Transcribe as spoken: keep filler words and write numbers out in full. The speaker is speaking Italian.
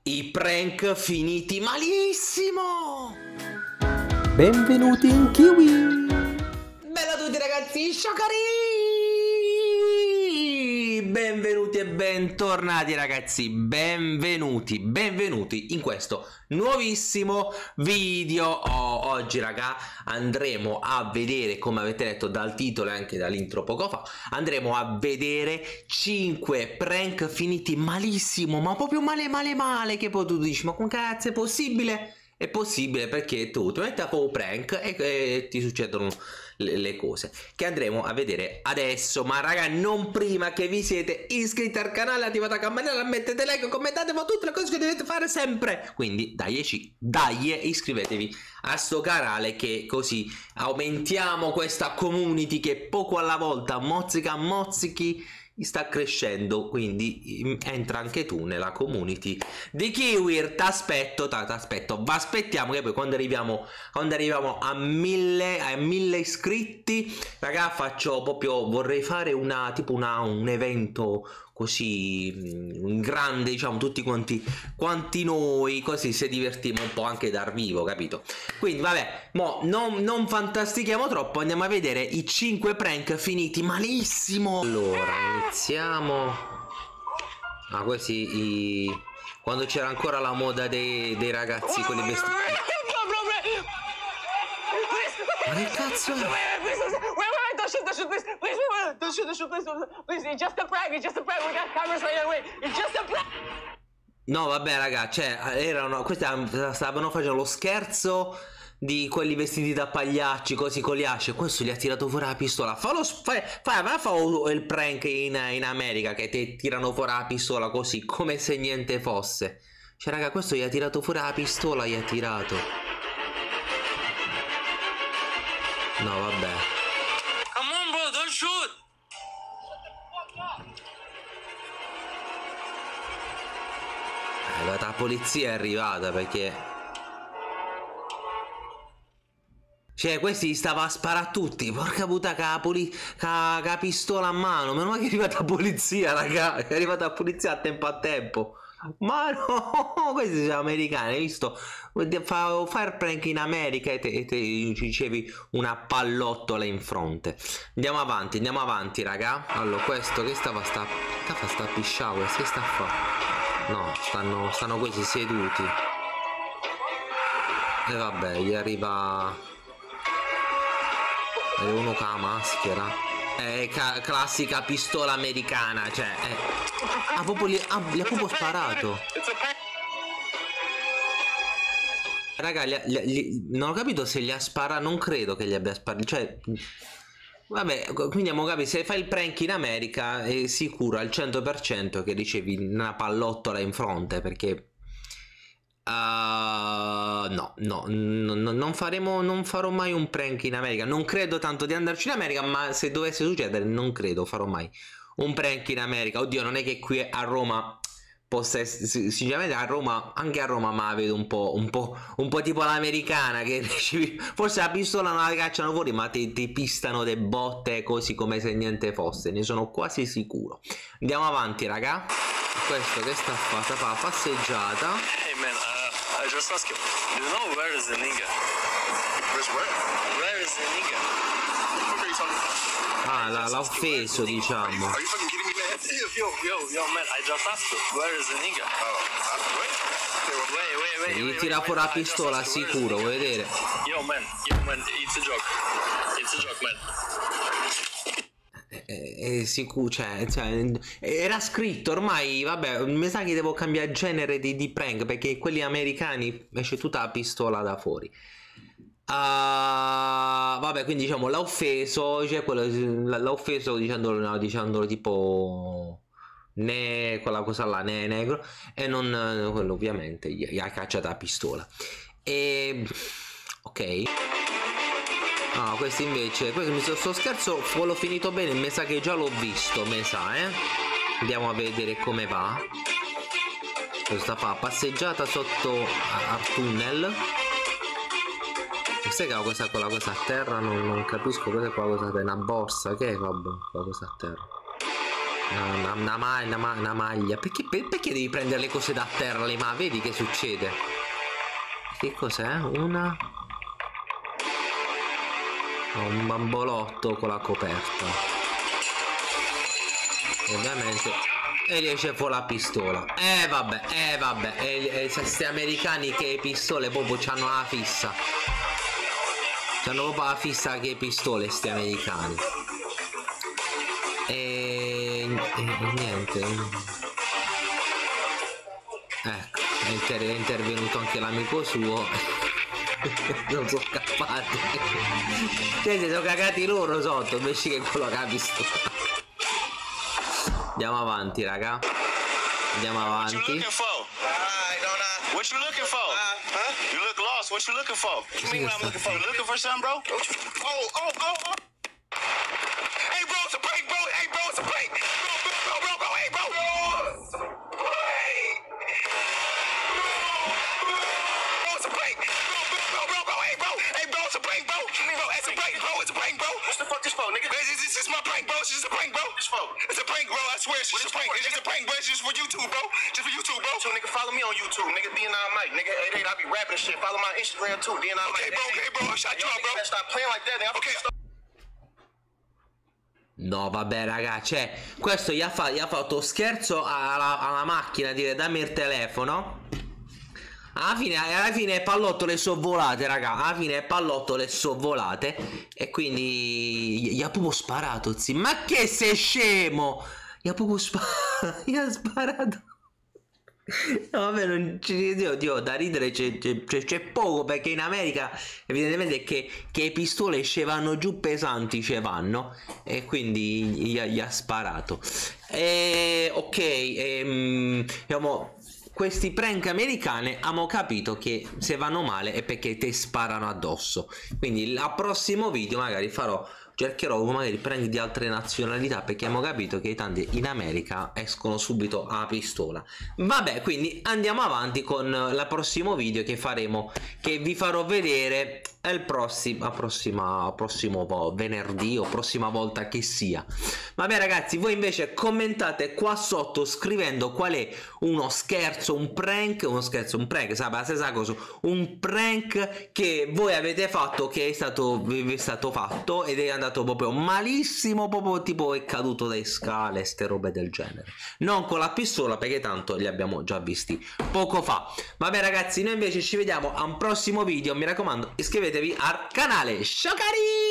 I prank finiti malissimo! Benvenuti in Kiwi! Bella a tutti ragazzi, sciocari! Benvenuti e bentornati ragazzi, benvenuti, benvenuti in questo nuovissimo video. Oh, oggi raga andremo a vedere, come avete letto dal titolo e anche dall'intro poco fa, andremo a vedere cinque prank finiti malissimo, ma proprio male male male, che poi tu dici ma come cazzo è possibile? È possibile perché tu ti metti a fare un prank e, e ti succedono le, le cose che andremo a vedere adesso. Ma raga, non prima che vi siete iscritti al canale, attivate la campanella, mettete like, commentate, ma tutte le cose che dovete fare sempre. Quindi daici, dai, iscrivetevi a sto canale, che così aumentiamo questa community che poco alla volta, mozzica mozzichi, sta crescendo. Quindi entra anche tu nella community di Kiwi. T'aspetto, t'aspetto, vi aspettiamo, che poi quando arriviamo quando arriviamo a mille a mille iscritti raga, faccio proprio, vorrei fare una tipo una un evento così un grande, diciamo, tutti quanti quanti noi, così se divertiamo un po' anche dal vivo, capito? Quindi vabbè, mo non, non fantastichiamo troppo, andiamo a vedere i cinque prank finiti malissimo. Allora iniziamo. Ah, questi i... quando c'era ancora la moda dei, dei ragazzi con i vestiti. Ma che cazzo è? Don't shoot, don't shoot, please, please, please, don't shoot, don't shoot, please, please, it's just a prank, it's just a prank, we got cameras right away, it's just a prank. No vabbè raga, cioè erano, questi stavano facendo lo scherzo di quelli vestiti da pagliacci, così con gli asce. Questo gli ha tirato fuori la pistola. Fallo, fai, fai, vai a fare il prank in, in America, che ti tirano fuori la pistola così, come se niente fosse. Cioè raga, questo gli ha tirato fuori la pistola, gli ha tirato. No vabbè. Come on bro, don't shoot. La polizia è arrivata perché, cioè questi stava a sparare a tutti. Porca puttana, che la, poli... ca... ca pistola a mano. Meno male che è arrivata la polizia raga, è arrivata la polizia a tempo a tempo. Ma no, questi sono americani, hai visto? Fa, fa il prank in America e te, e te ricevi una pallottola in fronte. Andiamo avanti, andiamo avanti raga. Allora questo che stava sta sta sta piscià, questo che sta a fare? No, stanno, stanno questi seduti. E vabbè, gli arriva è uno con la maschera. È ca classica pistola americana, cioè è... ah, proprio gli, ah, gli ha proprio sparato. Raga, gli, gli, gli, non ho capito se gli ha sparato, non credo che gli abbia sparato, cioè... Vabbè, quindi abbiamo capito, se fai il prank in America è sicuro al cento per cento che ricevi una pallottola in fronte, perché... Uh, no, no, no, non faremo, non farò mai un prank in America. Non credo tanto di andarci in America, ma se dovesse succedere non credo farò mai un prank in America. Oddio, non è che qui a Roma possa essere, sinceramente a Roma, anche a Roma, ma vedo un po', un po', un po' tipo l'americana, che forse la pistola non la cacciano fuori, ma ti, ti pistano le botte così come se niente fosse, ne sono quasi sicuro. Andiamo avanti raga. Questo che sta a fare? Sta a fare passeggiata. Hey man, uh, I just asked you, do you know where is the nigga? Where's where? Where is the nigga? What are you talking about? Ah, l'ha offeso, diciamo. Are you fucking kidding me, man? Yo, yo, yo man, I just asked you, where is the nigga? Oh, uh, wait. Okay, well, Wait, wait, wait, Se gli wait, tira wait, fuori la wait, I just pistola asked you, where is the sicuro, nigga? vuoi vedere? Yo man, yo man, it's a joke. It's a joke man. È sicuro, cioè, cioè, era scritto ormai, vabbè, mi sa che devo cambiare genere di, di prank, perché quelli americani esce tutta la pistola da fuori. Uh, vabbè, quindi diciamo l'ha offeso, cioè l'ha offeso dicendolo, no, dicendolo tipo ne quella cosa là, ne negro, e non quello, ovviamente gli, gli ha cacciato la pistola. E ok. Ah, questo invece, questo sto scherzo l'ho finito bene, mi sa che già l'ho visto, mi sa, eh. Andiamo a vedere come va. Questa fa passeggiata sotto al tunnel. Sai che ho questa, quella cosa a terra? Non, non capisco cos'è quella cosa a terra. Una borsa, che è? Vabbè, quella cosa a terra. Una, una, ma- una, ma- una maglia. Perché, per- perché devi prendere le cose da terra? Le ma vedi che succede? Che cos'è? Una... un bambolotto con la coperta. E ovviamente... e lì c'è fuori la pistola. Eh vabbè, eh vabbè. E, e questi americani che pistole proprio c'hanno la fissa. C'hanno proprio la fissa che pistole sti americani. E, e, e niente. Ecco, è, inter è intervenuto anche l'amico suo. Non sono scappati. Cioè si sono cagati loro sotto invece che quello che ha visto. Andiamo avanti, raga. Andiamo avanti. What you looking for? Huh? You look lost. What you looking for? What you mean what I'm looking for? You looking for something, bro? Oh, oh, oh, oh. Hey, bro, it's a prank, bro. Hey, bro, it's a prank. Bro, bro, bro, bro, bro. Hey, bro. Bro, it's a prank. Bro, bro, bro, bro, bro. Hey, bro. Hey, bro, it's a prank, bro. Bro, it's a prank, bro. It's a prank, bro. What's the fuck this for, nigga? This is my prank, bro. It's just a prank, bro. It's for. It's a prank, bro. I swear, it's just a prank. It's just a prank, bro. It's just for YouTube, bro. Just for YouTube, bro. So, nigga, follow me on YouTube, nigga. D N I Mike, nigga. Hey, I be rapping and shit. Follow my Instagram too, D N I Mike. Okay, bro. Okay, bro. I shot you out, bro. Stop playing like that, nigga. Okay. No, vabbè, raga, cioè, questo gli ha, fa gli ha fatto scherzo alla, alla macchina, dire dammi il telefono. Alla fine, alla fine pallottole sovvolate, raga. Alla fine pallottole sovvolate. E quindi gli, gli ha proprio sparato, zi. Ma che sei scemo? Gli ha proprio sparato. Gli ha sparato. No, vabbè, non ci dio, dio, da ridere c'è poco, perché in America evidentemente che, che le pistole ci vanno giù pesanti, ci vanno, e quindi gli, gli ha sparato. E ok, e, diciamo, questi prank americani abbiamo capito che se vanno male è perché ti sparano addosso. Quindi al prossimo video magari farò, cercherò magari prank di altre nazionalità, perché abbiamo capito che tanti in America escono subito a pistola. Vabbè, quindi andiamo avanti con il prossimo video che faremo, che vi farò vedere il prossimo, prossima, prossimo venerdì o prossima volta che sia. Vabbè ragazzi, voi invece commentate qua sotto scrivendo qual è uno scherzo, un prank, uno scherzo, un prank, sa la stessa cosa, un prank che voi avete fatto, che è stato, è stato fatto ed è andato proprio malissimo, proprio tipo è caduto dai scale, ste robe del genere. Non con la pistola, perché tanto li abbiamo già visti poco fa. Vabbè ragazzi, noi invece ci vediamo a un prossimo video, mi raccomando iscrivetevi al canale. Ciao cari!